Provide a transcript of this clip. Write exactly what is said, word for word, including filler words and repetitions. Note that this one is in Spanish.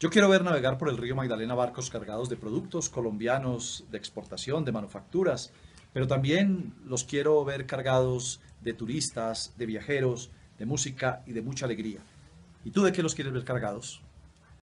Yo quiero ver navegar por el río Magdalena barcos cargados de productos colombianos de exportación, de manufacturas, pero también los quiero ver cargados de turistas, de viajeros, de música y de mucha alegría. ¿Y tú de qué los quieres ver cargados?